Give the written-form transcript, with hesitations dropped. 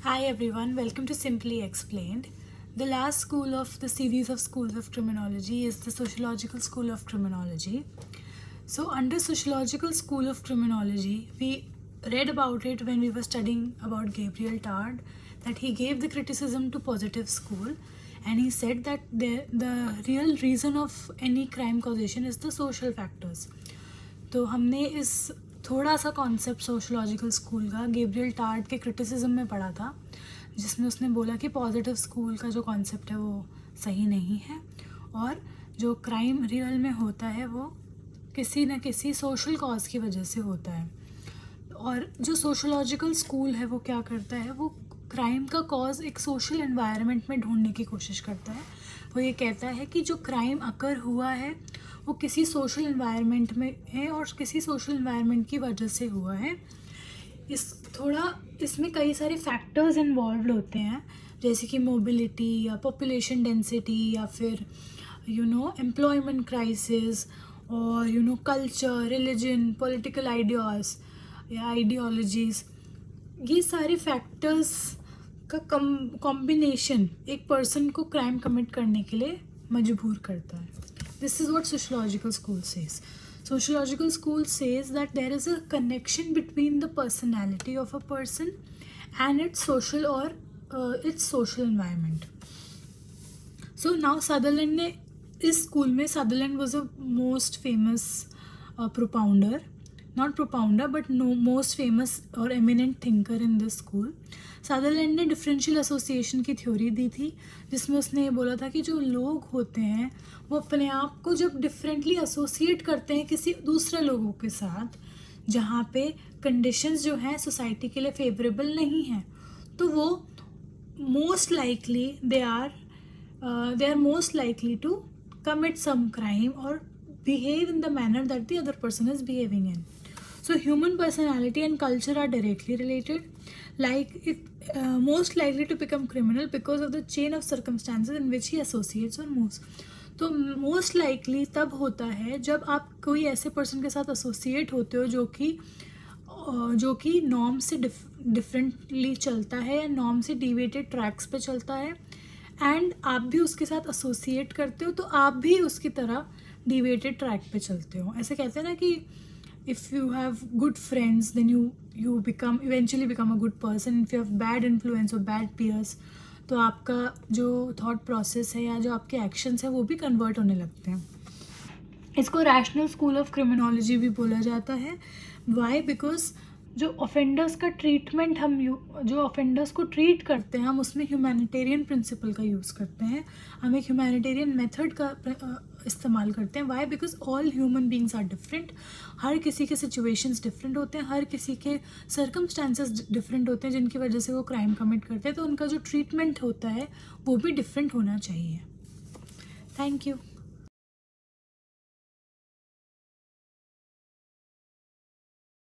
Hi everyone, welcome to Simply Explained. The last school of the series of schools of criminology is the Sociological School of Criminology. So under Sociological School of Criminology, we read about it when we were studying about Gabriel Tard, that he gave the criticism to positive school, and he said that the real reason of any crime causation is the social factors. तो हमने इस थोड़ा सा concept sociological school का Gabriel Tarde के criticism में पढ़ा था, जिसमें उसने बोला कि पॉजिटिव स्कूल का जो कॉन्सेप्ट है वो सही नहीं है और जो क्राइम रियल में होता है वो किसी न किसी सोशल कॉज की वजह से होता है। और जो सोशलॉजिकल स्कूल है वो क्या करता है, वो क्राइम का कॉज एक सोशल एनवायरनमेंट में ढूंढने की कोशिश करता है। वो ये कहता है कि जो क्राइम अकर हुआ है वो किसी सोशल एनवायरनमेंट में है और किसी सोशल एनवायरनमेंट की वजह से हुआ है। इसमें कई सारे फैक्टर्स इन्वॉल्व होते हैं, जैसे कि मोबिलिटी या पॉपुलेशन डेंसिटी या फिर एम्प्लॉयमेंट क्राइसिस और कल्चर, रिलीजन, पॉलिटिकल आइडियाज़ या आइडियोलॉजीज़। ये सारे फैक्टर्स का कॉम्बिनेशन एक पर्सन को क्राइम कमिट करने के लिए मजबूर करता है। This is what sociological school says. Sociological school says that there is a connection between the personality of a person and its social environment. So now Sutherland ने इस स्कूल में Sutherland was a most famous most famous और eminent thinker in this school. Sutherland ने differential association की theory दी थी, जिसमें उसने ये बोला था कि जो लोग होते हैं वो अपने आप को जब डिफरेंटली एसोसिएट करते हैं किसी दूसरे लोगों के साथ जहाँ पे कंडीशंस जो हैं सोसाइटी के लिए फेवरेबल नहीं हैं, तो वो most likely they are most likely to commit some crime और behave in the manner that the other person is behaving in. So human personality and culture are directly related. Like it most likely to become criminal because of the chain of circumstances in which he associates or moves. तो most likely तब होता है जब आप कोई ऐसे person के साथ एसोसिएट होते हो जो कि नॉर्म से डिफरेंटली चलता है या नॉर्म से डिविएटेड ट्रैक्स पे चलता है, एंड आप भी उसके साथ एसोसिएट करते हो तो आप भी उसकी तरह डिविएटेड ट्रैक पे चलते हो। ऐसे कहते हैं ना कि if you have good friends then you eventually become a good person. If you have bad influence और बैड पीयर्स तो आपका जो थॉट प्रोसेस है या जो आपके एक्शंस है वो भी कन्वर्ट होने लगते हैं। इसको रैशनल स्कूल ऑफ क्रिमिनोलॉजी भी बोला जाता है। वाई? बिकॉज जो ऑफेंडर्स का ट्रीटमेंट जो ऑफेंडर्स को ट्रीट करते हैं हम उसमें ह्यूमैनिटेरियन प्रिंसिपल का यूज़ करते हैं, हम एक ह्यूमैनिटेरियन मेथड का इस्तेमाल करते हैं। Why? Because all human beings are different. हर किसी के सिचुएशंस डिफरेंट होते हैं, हर किसी के सर्कमस्टांसेस डिफरेंट होते हैं जिनकी वजह से वो क्राइम कमिट करते हैं, तो उनका जो ट्रीटमेंट होता है वो भी डिफरेंट होना चाहिए। Thank you.